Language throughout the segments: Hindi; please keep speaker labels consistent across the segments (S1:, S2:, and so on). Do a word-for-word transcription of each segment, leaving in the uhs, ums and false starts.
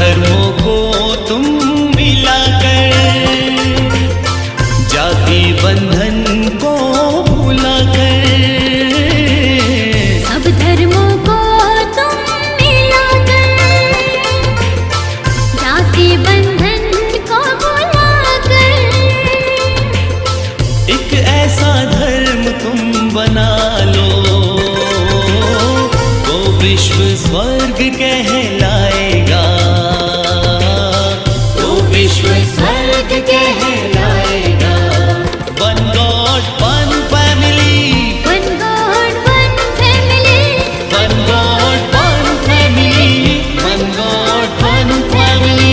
S1: धर्मों को तुम मिलाकर, जाति बंधन को भुलाकर,
S2: सब धर्मों को तुम मिलाकर, जाति बंधन को भुलाकर,
S1: एक ऐसा धर्म तुम बना लो वो विश्व स्वर्ग कहलाएगा, वो विश्व स्वर्ग कहलाएगा। One God, one family,
S2: one God, one family,
S1: one God, one family, one God, one family।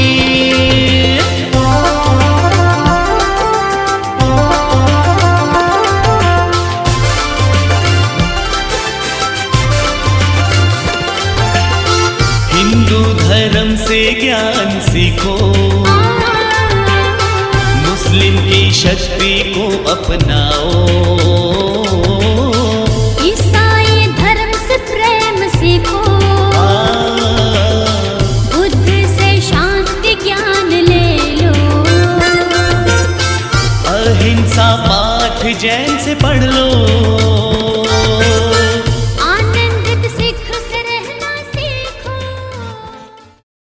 S1: Hindu धर्म से ज्ञान सीखो, मुस्लिम की शक्ति को अपनाओ,
S2: ईसाई धर्म से प्रेम सीखो, बुद्ध से शांति ज्ञान ले लो,
S1: अहिंसा पाठ जैन से पढ़ लो,